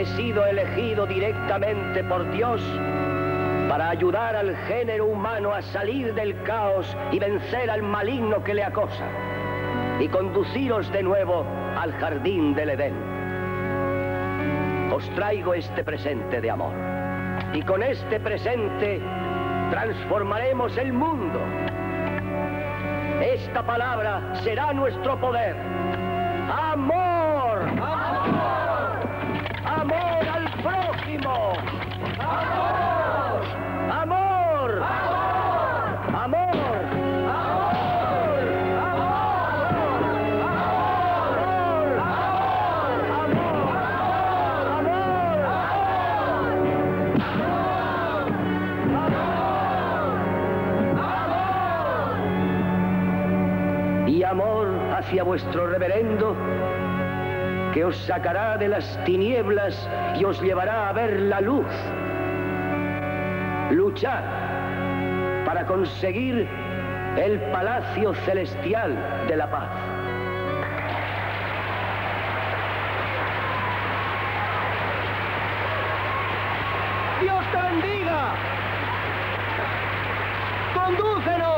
he sido elegido directamente por Dios para ayudar al género humano a salir del caos y vencer al maligno que le acosa, y conduciros de nuevo al jardín del Edén. Os traigo este presente de amor, y con este presente transformaremos el mundo. Esta palabra será nuestro poder. ¡Amor! ¡Amor! ¡Amor al prójimo! ¡Amor! ¡Amor! ¡Amor! ¡Amor! Y amor hacia vuestro reverendo, que os sacará de las tinieblas y os llevará a ver la luz. Luchad para conseguir el palacio celestial de la paz. ¡Dios te bendiga! ¡Condúcenos!